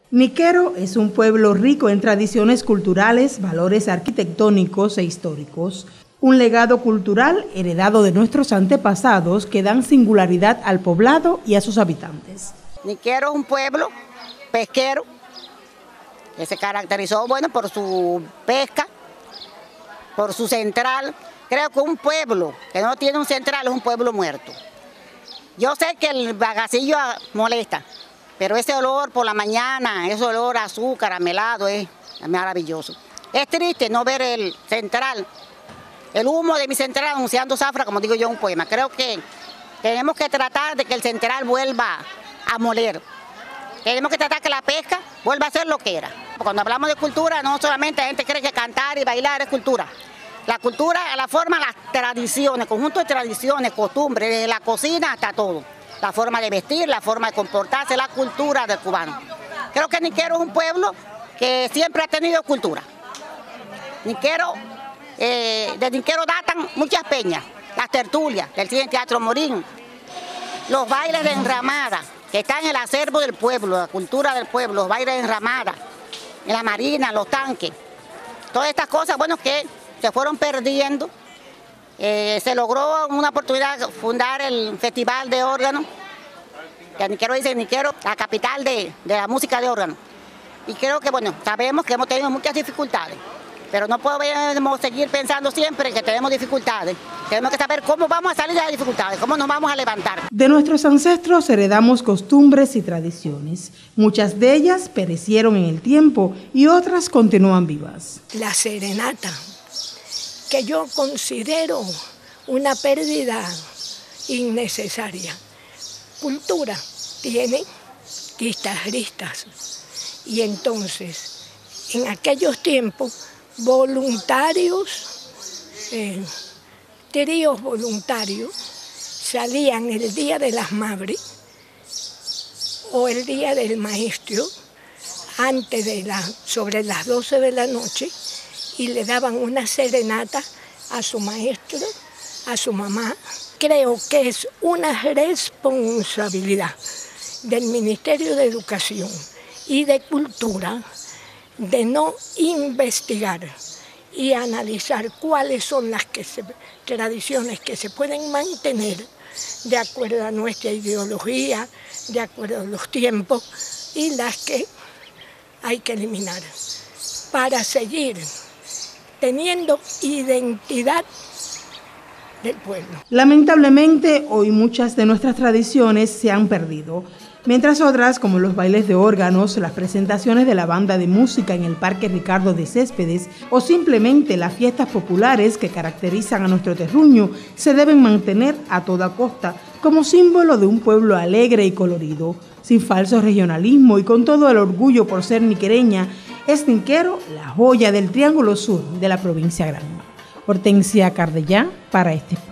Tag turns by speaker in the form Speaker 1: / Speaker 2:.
Speaker 1: Niquero es un pueblo rico en tradiciones culturales, valores arquitectónicos e históricos. Un legado cultural heredado de nuestros antepasados que dan singularidad al poblado y a sus habitantes.
Speaker 2: Niquero es un pueblo pesquero que se caracterizó por su pesca, por su central. Creo que un pueblo que no tiene un central es un pueblo muerto. Yo sé que el bagacillo molesta, pero ese olor por la mañana, ese olor a azúcar, a melado, es maravilloso. Es triste no ver el central, el humo de mi central anunciando zafra, como digo yo en un poema. Creo que tenemos que tratar de que el central vuelva a moler. Tenemos que tratar que la pesca vuelva a ser lo que era. Cuando hablamos de cultura, no solamente la gente cree que cantar y bailar es cultura. La cultura la forman las tradiciones, conjunto de tradiciones, costumbres, desde la cocina hasta todo. La forma de vestir, la forma de comportarse, la cultura del cubano. Creo que Niquero es un pueblo que siempre ha tenido cultura. Niquero, de Niquero datan muchas peñas, las tertulias del Cine Teatro Morín, los bailes de enramada, que están en el acervo del pueblo, la cultura del pueblo, los bailes de enramada, en la marina, los tanques. Todas estas cosas, que se fueron perdiendo. Se logró una oportunidad fundar el Festival de Órgano, que Niquero dice Niquero, la capital de la música de órgano. Y creo que, sabemos que hemos tenido muchas dificultades, pero no podemos seguir pensando siempre que tenemos dificultades. Tenemos que saber cómo vamos a salir de las dificultades, cómo nos vamos a levantar.
Speaker 1: De nuestros ancestros heredamos costumbres y tradiciones. Muchas de ellas perecieron en el tiempo y otras continúan vivas.
Speaker 3: La serenata, que yo considero una pérdida innecesaria. Cultura tiene guitarristas y entonces en aquellos tiempos voluntarios, tríos voluntarios salían el día de las madres o el día del maestro antes sobre las 12 de la noche y le daban una serenata a su maestro, a su mamá. Creo que es una responsabilidad del Ministerio de Educación y de Cultura de no investigar y analizar cuáles son las tradiciones que se pueden mantener de acuerdo a nuestra ideología, de acuerdo a los tiempos, y las que hay que eliminar para seguir teniendo identidad del pueblo.
Speaker 1: Lamentablemente, hoy muchas de nuestras tradiciones se han perdido, mientras otras, como los bailes de órganos, las presentaciones de la banda de música en el Parque Ricardo de Céspedes o simplemente las fiestas populares que caracterizan a nuestro terruño, se deben mantener a toda costa como símbolo de un pueblo alegre y colorido, sin falso regionalismo y con todo el orgullo por ser niquereña. Es Niquero la joya del Triángulo Sur de la provincia Grande. Hortensia Cardellá para este